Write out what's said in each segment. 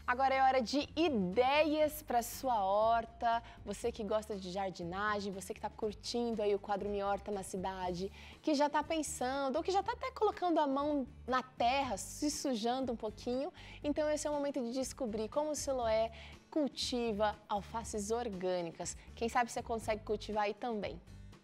Agora é hora de ideias para sua horta. Você que gosta de jardinagem, você que está curtindo aí o quadro Minha Horta na Cidade, que já está pensando ou que já está até colocando a mão na terra, se sujando um pouquinho. Então esse é o momento de descobrir como o Siloé cultiva alfaces orgânicas. Quem sabe você consegue cultivar aí também.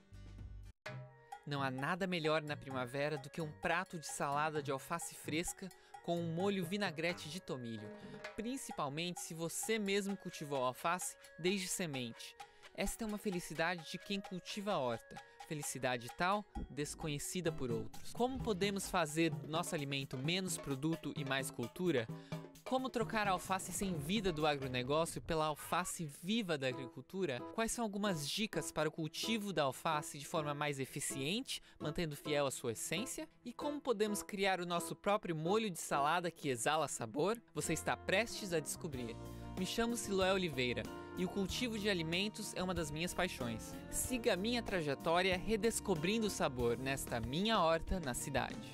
Não há nada melhor na primavera do que um prato de salada de alface fresca com um molho vinagrete de tomilho, principalmente se você mesmo cultivou a alface desde semente. Esta é uma felicidade de quem cultiva a horta, felicidade tal desconhecida por outros. Como podemos fazer do nosso alimento menos produto e mais cultura? Como trocar a alface sem vida do agronegócio pela alface viva da agricultura? Quais são algumas dicas para o cultivo da alface de forma mais eficiente, mantendo fiel à sua essência? E como podemos criar o nosso próprio molho de salada que exala sabor? Você está prestes a descobrir. Me chamo Siloé Oliveira e o cultivo de alimentos é uma das minhas paixões. Siga a minha trajetória redescobrindo o sabor nesta minha horta na cidade.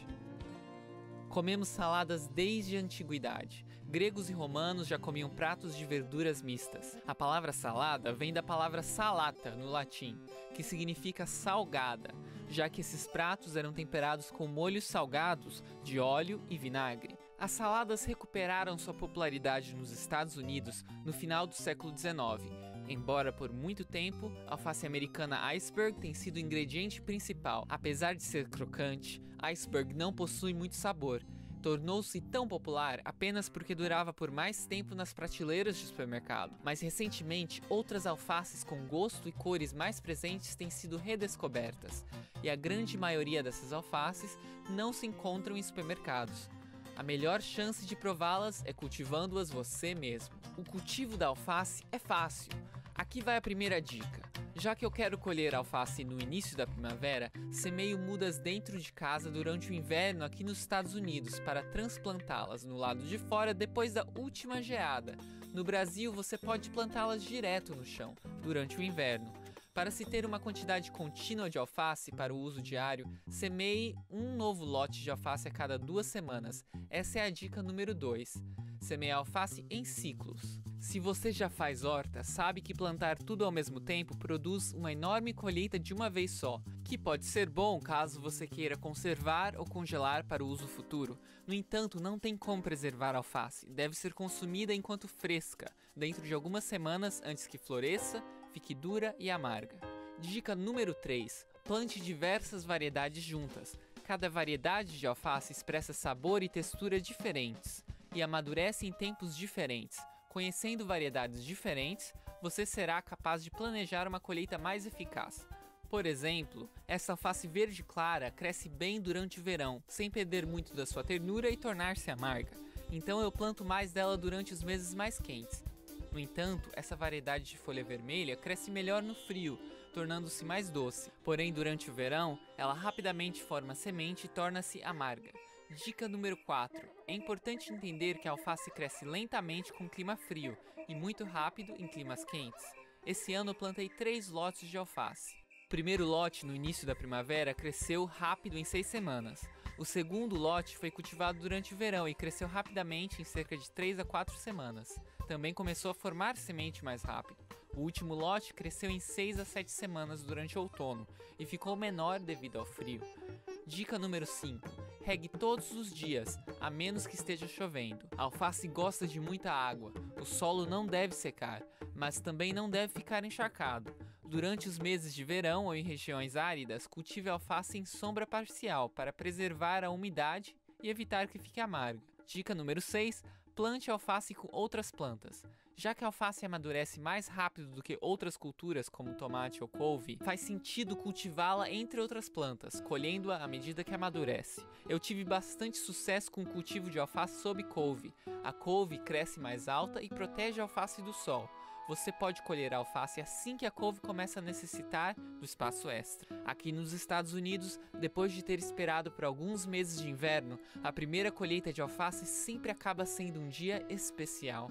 Comemos saladas desde a antiguidade. Gregos e romanos já comiam pratos de verduras mistas. A palavra salada vem da palavra salata, no latim, que significa salgada, já que esses pratos eram temperados com molhos salgados de óleo e vinagre. As saladas recuperaram sua popularidade nos Estados Unidos no final do século XIX, embora por muito tempo a alface americana iceberg tenha sido o ingrediente principal. Apesar de ser crocante, iceberg não possui muito sabor. Tornou-se tão popular apenas porque durava por mais tempo nas prateleiras de supermercado. Mas recentemente, outras alfaces com gosto e cores mais presentes têm sido redescobertas, e a grande maioria dessas alfaces não se encontram em supermercados. A melhor chance de prová-las é cultivando-as você mesmo. O cultivo da alface é fácil. Aqui vai a primeira dica. Já que eu quero colher alface no início da primavera, semeio mudas dentro de casa durante o inverno aqui nos Estados Unidos para transplantá-las no lado de fora depois da última geada. No Brasil, você pode plantá-las direto no chão durante o inverno. Para se ter uma quantidade contínua de alface para o uso diário, semeie um novo lote de alface a cada 2 semanas. Essa é a dica número 2. Semeie alface em ciclos. Se você já faz horta, sabe que plantar tudo ao mesmo tempo produz uma enorme colheita de uma vez só, que pode ser bom caso você queira conservar ou congelar para o uso futuro. No entanto, não tem como preservar a alface, deve ser consumida enquanto fresca, dentro de algumas semanas antes que floresça, fique dura e amarga. Dica número 3. Plante diversas variedades juntas. Cada variedade de alface expressa sabor e textura diferentes e amadurece em tempos diferentes. Conhecendo variedades diferentes, você será capaz de planejar uma colheita mais eficaz. Por exemplo, essa alface verde clara cresce bem durante o verão, sem perder muito da sua ternura e tornar-se amarga. Então eu planto mais dela durante os meses mais quentes. No entanto, essa variedade de folha vermelha cresce melhor no frio, tornando-se mais doce. Porém, durante o verão, ela rapidamente forma semente e torna-se amarga. Dica número 4. É importante entender que a alface cresce lentamente com clima frio e muito rápido em climas quentes. Esse ano eu plantei 3 lotes de alface. O primeiro lote, no início da primavera, cresceu rápido em 6 semanas. O segundo lote foi cultivado durante o verão e cresceu rapidamente em cerca de 3 a 4 semanas. Também começou a formar semente mais rápido. O último lote cresceu em 6 a 7 semanas durante o outono e ficou menor devido ao frio. Dica número 5. Regue todos os dias, a menos que esteja chovendo. A alface gosta de muita água. O solo não deve secar, mas também não deve ficar encharcado. Durante os meses de verão ou em regiões áridas, cultive a alface em sombra parcial para preservar a umidade e evitar que fique amarga. Dica número 6. Plante a alface com outras plantas. Já que a alface amadurece mais rápido do que outras culturas como tomate ou couve, faz sentido cultivá-la entre outras plantas, colhendo-a à medida que amadurece. Eu tive bastante sucesso com o cultivo de alface sob couve. A couve cresce mais alta e protege a alface do sol. Você pode colher a alface assim que a couve começa a necessitar do espaço extra. Aqui nos Estados Unidos, depois de ter esperado por alguns meses de inverno, a primeira colheita de alface sempre acaba sendo um dia especial.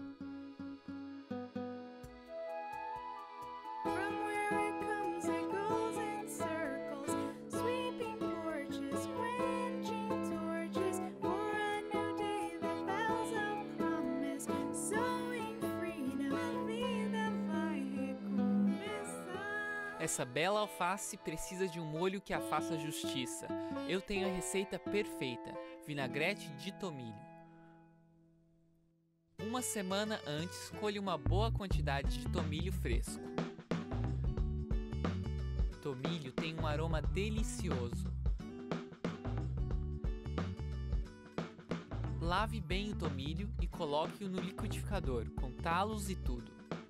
So Essa bela alface precisa de um molho que a faça justiça. Eu tenho a receita perfeita: vinagrete de tomilho. Uma semana antes, colhe uma boa quantidade de tomilho fresco. Tomilho tem um aroma delicioso. Lave bem o tomilho e coloque-o no liquidificador, com talos e tudo.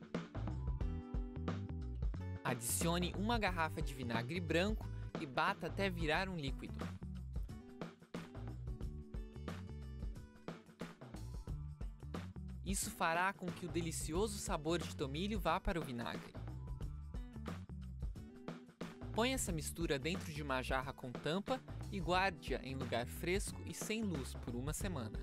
Adicione uma garrafa de vinagre branco e bata até virar um líquido. Isso fará com que o delicioso sabor de tomilho vá para o vinagre. Põe essa mistura dentro de uma jarra com tampa e guarde-a em lugar fresco e sem luz por uma semana.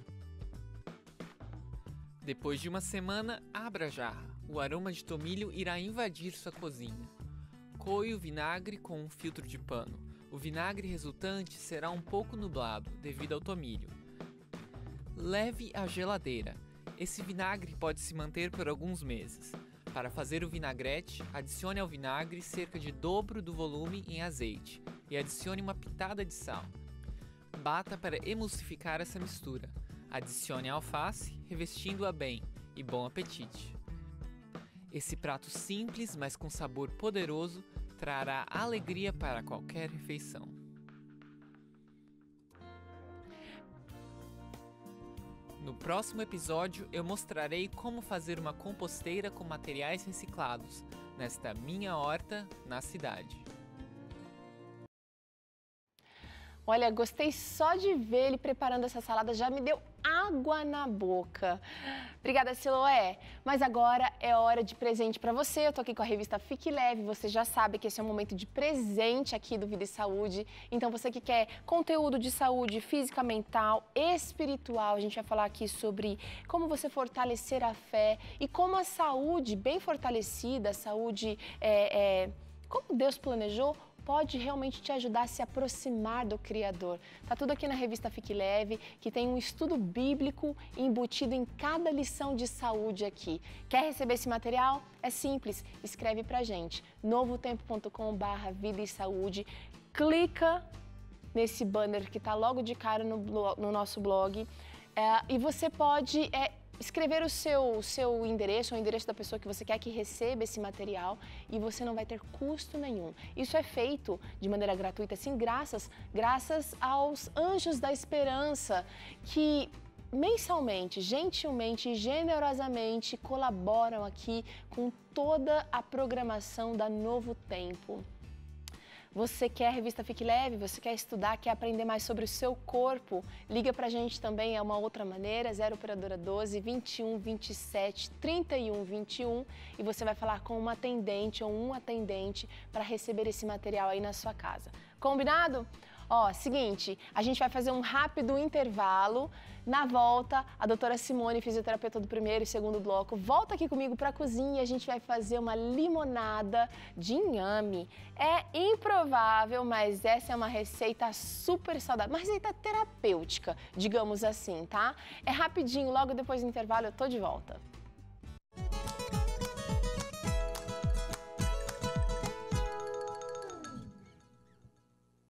Depois de uma semana, abra a jarra. O aroma de tomilho irá invadir sua cozinha. Coe o vinagre com um filtro de pano. O vinagre resultante será um pouco nublado devido ao tomilho. Leve à geladeira. Esse vinagre pode se manter por alguns meses. Para fazer o vinagrete, adicione ao vinagre cerca de dobro do volume em azeite e adicione uma pitada de sal. Bata para emulsificar essa mistura. Adicione a alface, revestindo-a bem, e bom apetite! Esse prato simples, mas com sabor poderoso, trará alegria para qualquer refeição. No próximo episódio, eu mostrarei como fazer uma composteira com materiais reciclados, nesta minha horta na cidade. Olha, gostei só de ver ele preparando essa salada, já me deu água na boca. Obrigada, Siloé. Mas agora é hora de presente para você. Eu tô aqui com a revista Fique Leve. Você já sabe que esse é um momento de presente aqui do Vida e Saúde. Então, você que quer conteúdo de saúde física, mental, espiritual, a gente vai falar aqui sobre como você fortalecer a fé e como a saúde bem fortalecida, a saúde como Deus planejou, pode realmente te ajudar a se aproximar do Criador. Tá tudo aqui na revista Fique Leve, que tem um estudo bíblico embutido em cada lição de saúde aqui. Quer receber esse material? É simples, escreve pra gente, novotempo.com/vida e saúde, clica nesse banner que tá logo de cara no nosso blog e você pode escrever o seu endereço, ou o endereço da pessoa que você quer que receba esse material e você não vai ter custo nenhum. Isso é feito de maneira gratuita, sim, graças aos Anjos da Esperança, que mensalmente, gentilmente e generosamente colaboram aqui com toda a programação da Novo Tempo. Você quer a revista Fique Leve? Você quer estudar, quer aprender mais sobre o seu corpo? Liga pra gente também, é uma outra maneira, 0 operadora 12 21 27 31 21 e você vai falar com uma atendente ou um atendente para receber esse material aí na sua casa. Combinado? Ó, seguinte, a gente vai fazer um rápido intervalo. Na volta, a doutora Simone, fisioterapeuta do primeiro e segundo bloco, volta aqui comigo para a cozinha e a gente vai fazer uma limonada de inhame. É improvável, mas essa é uma receita super saudável, uma receita terapêutica, digamos assim, tá? É rapidinho, logo depois do intervalo eu tô de volta.